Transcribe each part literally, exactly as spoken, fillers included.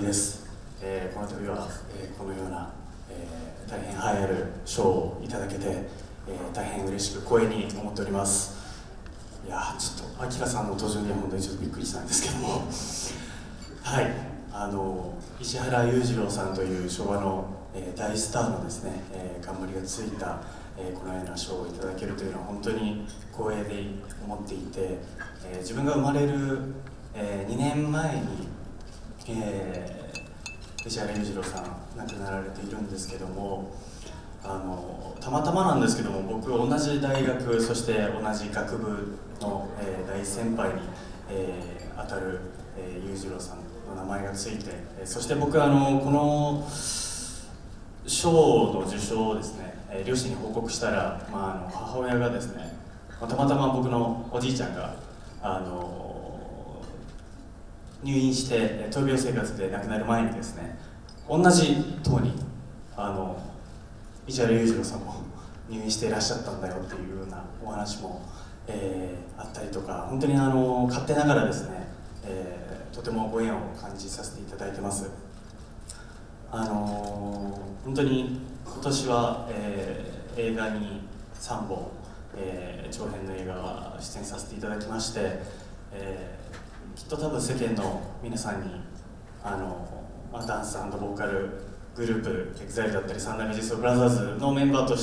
です。えー、この度は、えー、このような、えー、大変栄えある賞をいただけて、えー、大変嬉しく光栄に思っております。いやー、ちょっとアキラさんの登場には本当にちょっとびっくりしたんですけどもはい、あの石原裕次郎さんという昭和の、えー、大スターのですね、えー、冠がついた、えー、このような賞をいただけるというのは本当に光栄で思っていて、えー、自分が生まれる、えー、にねんまえに、えー、石原裕次郎さん亡くなられているんですけども、あのたまたまなんですけども、僕同じ大学、そして同じ学部の、えー、大先輩に、えー、当たる、えー、裕次郎さんの名前がついて、えー、そして僕はあのこの賞の受賞をですね、えー、両親に報告したら、まあ、あの母親がですね、まあ、たまたま僕のおじいちゃんがあの入院して闘病生活で亡くなる前にですね、同じ棟にあの石原裕次郎さんも入院していらっしゃったんだよっていうようなお話も、えー、あったりとか、本当にあの勝手ながらですね、えー、とてもご縁を感じさせていただいてます。あのー、本当に今年は、えー、映画にさんぼん、えー、長編の映画は出演させていただきまして、えー、きっと多分世間の皆さんにあの、まあ、ダンス&ボーカルグループ エグザイル だったり三代目 ジェストブラザーズのメンバーとして、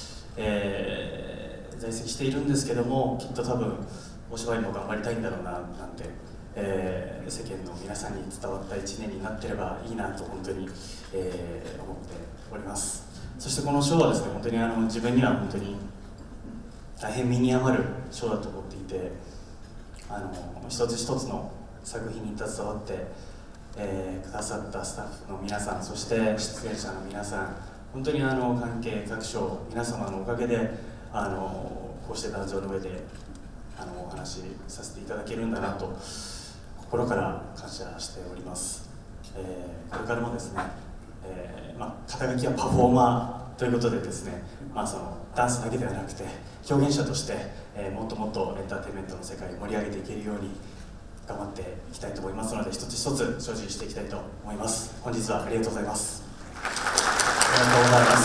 えー、在籍しているんですけども、きっと多分お芝居も頑張りたいんだろうななんて、えー、世間の皆さんに伝わったいちねんになってればいいなと本当に、えー、思っております。そしてこの賞はですね、本当にあの自分には本当に大変身に余る賞だと思っていて、あの一つ一つの作品に携わってえー、くださったスタッフの皆さん、そして出演者の皆さん、本当にあの関係各所皆様のおかげであのこうして壇上の上であのお話しさせていただけるんだなと心から感謝しております。えー、これからもですね、えーまあ、肩書きはパフォーマーということでですね、まあ、そのダンスだけではなくて表現者として、えー、もっともっとエンターテインメントの世界を盛り上げていけるように頑張っていきたいと思いますので、一つ一つ精進していきたいと思います。本日はありがとうございます。 ありがとうございます。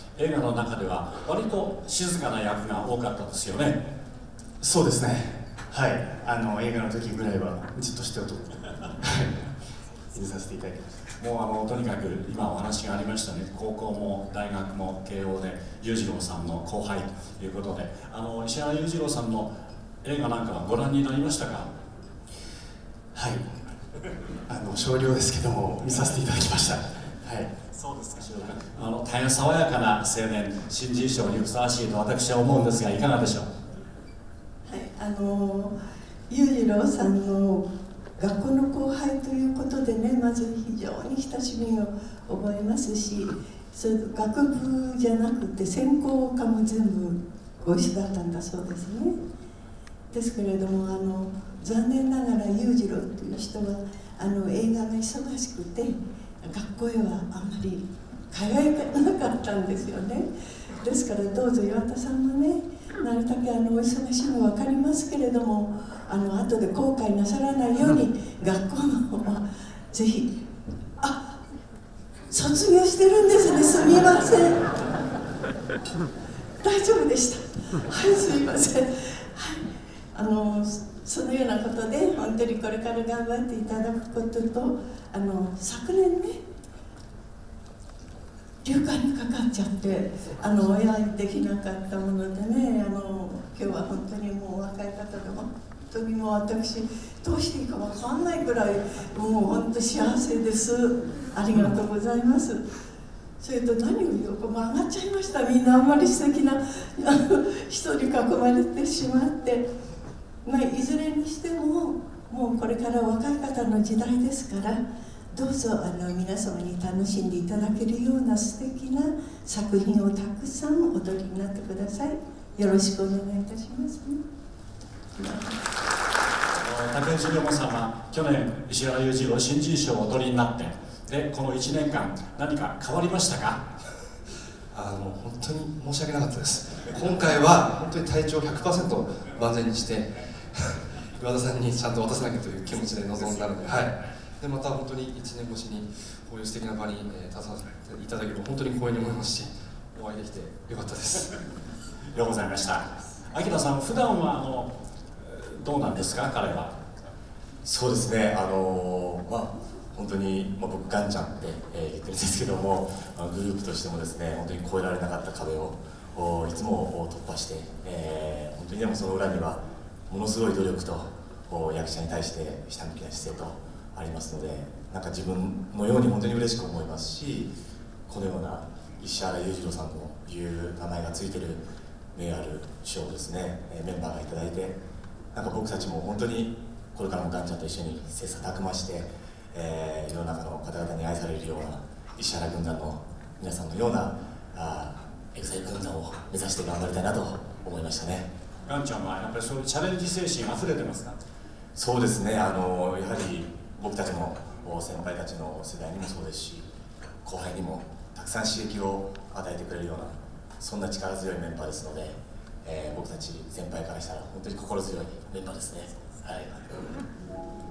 映画の中では割と静かな役が多かったですよね。 そうですね、はい、あの映画の時ぐらいはじっとしておと思って入れさせていただきました。 もうあのとにかく今お話がありましたね、高校も大学も慶応で裕次郎さんの後輩ということで、あの石原裕次郎さんの映画なんかはご覧になりましたか？ はい、あの少量ですけども見させていただきました。はい、 そうですか。あの大変爽やかな青年、新人賞にふさわしいと私は思うんですが、いかがでしょう？ はい、あの裕次郎さんの学校の後輩ということでね、まず非常に親しみを覚えますし、それ学部じゃなくて専攻科も全部ご一緒だったんだそうですね。ですけれども、あの残念ながら裕次郎という人はあの映画が忙しくて学校へはあまり通えなかったんですよね。ですからどうぞ岩田さんもね、なるだけあのお忙しいの分かりますけれども、あの後で後悔なさらないように学校の方はぜひ、あ、卒業してるんですね、すみません。大丈夫でした。はい、すみません。はい、あのそのようなことで本当にこれから頑張っていただくことと、あの昨年ね流感にかかっちゃってあのお会いできなかったものでね、あの今日は本当にもう若い方で本当にもう私どうしていいか分かんないくらいもう本当幸せです。ありがとうございます。それと何を言うかもう上がっちゃいました。みんなあんまり素敵な人に囲まれてしまって、まあ、いずれにしてももうこれから若い方の時代ですから、どうぞあの皆様に楽しんでいただけるような素敵な作品をたくさんお撮りになってください。よろしくお願いいたしますね。 竹内涼真さんは去年石原裕次郎新人賞をお取りになって、でこのいちねんかん何か変わりましたか？ あの本当に申し訳なかったです。今回は本当に体調 ひゃくパーセント 万全にして岩田さんにちゃんと渡さなきゃという気持ちで臨んだので、はい、 でまた本当にいちねん越しにこういう素敵な場に、えー、立たせていただける本当に光栄に思いますし、お会いできてよかったです。 ようございました。明さん、普段はあのどうなんですか、彼は。 そうですね、あのー、まあ本当に、まあ、僕ガンちゃんって、えー、言ってるんですけども、まあ、グループとしてもですね、本当に越えられなかった壁をいつも突破して、えー、本当にでもその裏にはものすごい努力と役者に対してひたむきな姿勢とありますので、なんか自分のように本当に嬉しく思いますし、このような石原裕次郎さんのいう名前がついてる名ある賞をですね、メンバーがいただいて、なんか僕たちも本当にこれからもガンちゃんと一緒に切磋琢磨して、えー、世の中の方々に愛されるような石原軍団の皆さんのようなあエグザイル軍団を目指して頑張りたいなと思いましたね。 ガンちゃんはやっぱりそういうチャレンジ精神あふれてますか？ そうですね、あのやはり僕たちの先輩たちの世代にもそうですし、後輩にもたくさん刺激を与えてくれるような、そんな力強いメンバーですので、えー、僕たち先輩からしたら本当に心強いメンバーですね。はい。